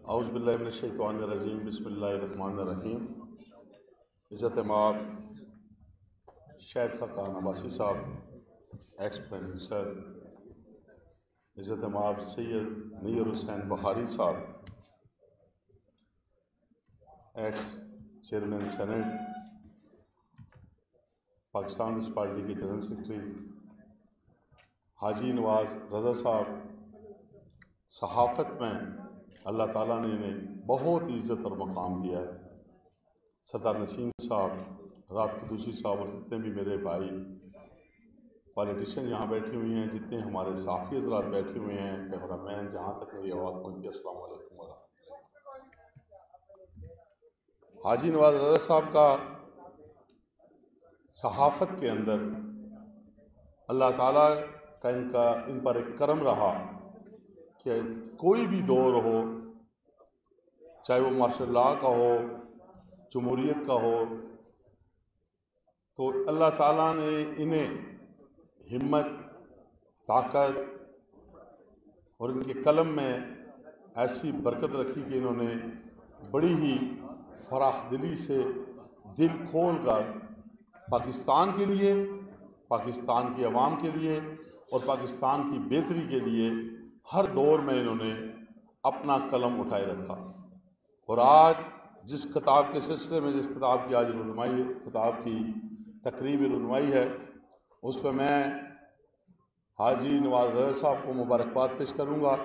اعوذ باللہ من الشیطان الرجیم بسم اللہ الرحمن الرحیم۔ عزت مآب شہید خاقان عباسی صاحب ایکس پرائم منسٹر، عزت مآب سید نیر حسین بخاری صاحب ex chairman senate Pakistan Peoples Party کے جنرل سیکرٹری، حاجی نواز رضا صاحب، صحافت میں اللہ تعالیٰ نے انہیں بہت عزت اور مقام دیا ہے، سردار نسیم صاحب، رات قدوسی صاحب، اور جتنے بھی میرے بھائی پالیٹیشین یہاں بیٹھے ہوئے ہیں، جتنے ہمارے صحافی حضرات بیٹھے ہوئے ہیں، کیمرہ مین، جہاں تک میری آواز پہنچی، السلام علیکم ورحمۃ اللہ۔ حاجی نواز رضا صاحب کا صحافت کے اندر اللہ تعالیٰ کا ان پر ایک کرم رہا کہ کوئی بھی دور ہو، چاہے وہ مارشل لاء کا ہو، جمہوریت کا ہو، تو اللہ تعالیٰ نے انہیں ہمت، طاقت اور ان کے قلم میں ایسی برکت رکھی کہ انہوں نے بڑی ہی فراخ دلی سے دل کھول کر پاکستان کے لیے، پاکستان کی عوام کے لیے اور پاکستان کی بہتری کے لیے ہر دور میں انہوں نے اپنا قلم اٹھائے رکھا۔ اور آج جس کتاب کے سلسلے میں، جس کتاب کی آج رونمائی، کتاب کی تقریب رونمائی ہے، اس پہ میں حاجی نواز رضا صاحب کو مبارکباد پیش کروں گا۔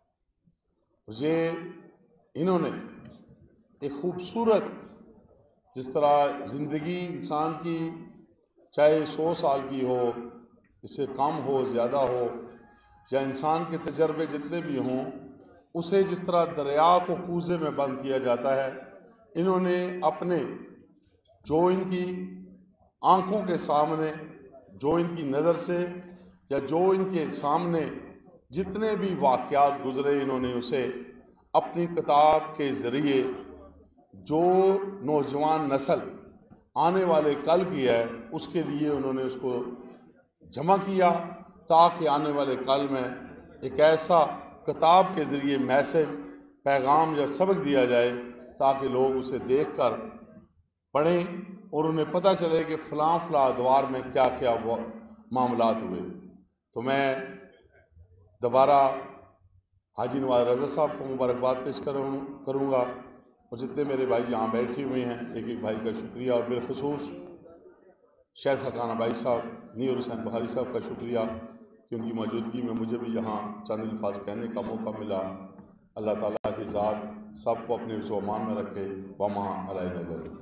انہوں نے ایک خوبصورت، جس طرح زندگی انسان کی چاہے 100 سال کی ہو، اس سے کم ہو، زیادہ ہو، یا انسان کے تجربے جتنے بھی ہوں، اسے جس طرح دریا کو کوزے میں بند کیا جاتا ہے، انہوں نے اپنے جو ان کی آنکھوں کے سامنے، جو ان کی نظر سے یا جو ان کے سامنے جتنے بھی واقعات گزرے، انہوں نے اسے اپنی کتاب کے ذریعے جو نوجوان نسل آنے والے کل کی ہے، اس کے لیے انہوں نے اس کو جمع کیا، تاکہ آنے والے کل میں ایک ایسا کتاب کے ذریعے میسج، پیغام یا سبق دیا جائے، تاکہ لوگ اسے دیکھ کر پڑھیں اور انہیں پتہ چلے کہ فلاں فلاں ادوار میں کیا کیا معاملات ہوئے۔ تو میں دوبارہ حاجی نواز رضا صاحب کو مبارکباد پیش کروں گا، اور جتنے میرے بھائی یہاں بیٹھے ہوئے ہیں، ایک ایک بھائی کا شکریہ، اور بالخصوص شہید خاقان عباسی صاحب، نیر حسین بخاری صاحب کا شکریہ کہ ان کی موجودگی میں مجھے بھی یہاں چند الفاظ کہنے کا موقع ملا۔ اللہ تعالیٰ کی ذات سب کو اپنے حفظ و امان میں رکھے، وما علینا البلاغ۔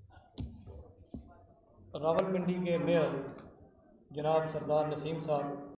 راولپنڈی کے میئر جناب سردار نسیم صاحب،